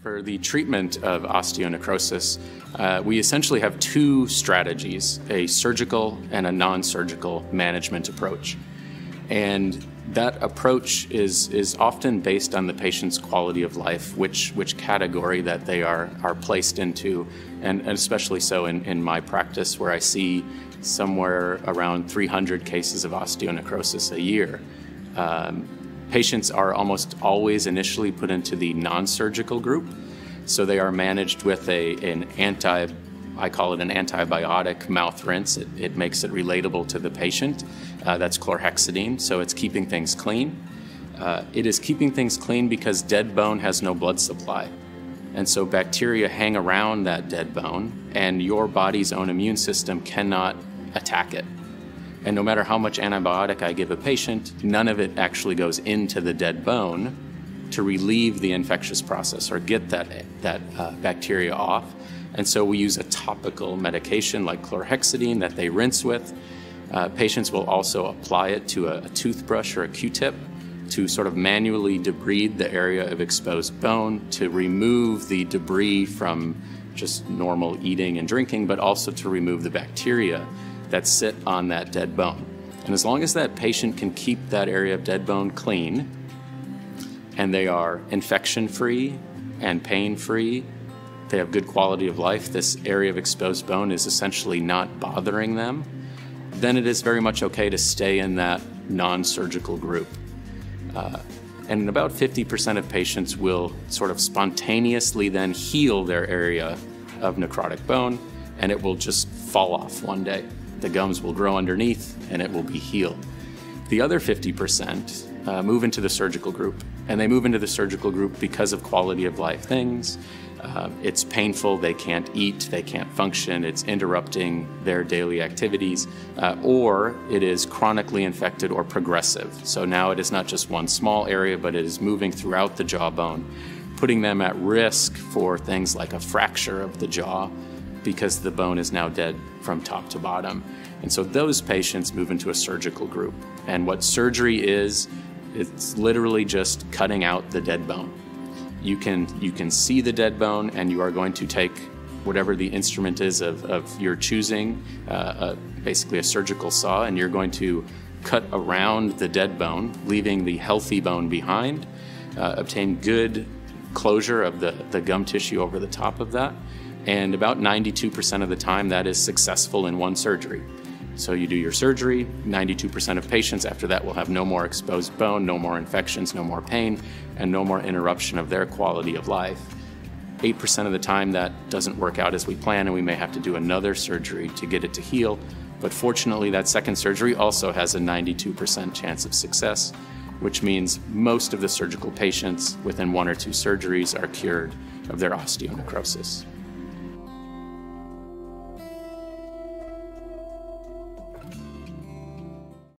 For the treatment of osteonecrosis, we essentially have two strategies, a surgical and a non-surgical management approach. And that approach is often based on the patient's quality of life, which category that they are placed into, and especially so in my practice, where I see somewhere around 300 cases of osteonecrosis a year. Patients are almost always initially put into the non-surgical group, so they are managed with I call it an antibiotic mouth rinse. It makes it relatable to the patient. That's chlorhexidine, so it's keeping things clean. It is keeping things clean because dead bone has no blood supply. And so bacteria hang around that dead bone, and your body's own immune system cannot attack it. And no matter how much antibiotic I give a patient, none of it actually goes into the dead bone to relieve the infectious process or get that bacteria off. And so we use a topical medication like chlorhexidine that they rinse with. Patients will also apply it to a toothbrush or a Q-tip to sort of manually debride the area of exposed bone, to remove the debris from just normal eating and drinking, but also to remove the bacteria that sit on that dead bone. And as long as that patient can keep that area of dead bone clean, and they are infection-free and pain-free, they have good quality of life, this area of exposed bone is essentially not bothering them, then it is very much okay to stay in that non-surgical group. And about 50% of patients will sort of spontaneously then heal their area of necrotic bone, and it will just fall off one day. The gums will grow underneath and it will be healed. The other 50% move into the surgical group, and they move into the surgical group because of quality of life things. It's painful, they can't eat, they can't function, it's interrupting their daily activities, or it is chronically infected or progressive. So now it is not just one small area, but it is moving throughout the jawbone, putting them at risk for things like a fracture of the jaw, because the bone is now dead from top to bottom. And so those patients move into a surgical group. And what surgery is, it's literally just cutting out the dead bone. You can see the dead bone, and you are going to take whatever the instrument is of your choosing, basically a surgical saw, and you're going to cut around the dead bone, leaving the healthy bone behind, obtain good closure of the gum tissue over the top of that. And about 92% of the time that is successful in one surgery. So you do your surgery, 92% of patients after that will have no more exposed bone, no more infections, no more pain, and no more interruption of their quality of life. 8% of the time that doesn't work out as we plan, and we may have to do another surgery to get it to heal. But fortunately, that second surgery also has a 92% chance of success, which means most of the surgical patients within 1 or 2 surgeries are cured of their osteonecrosis.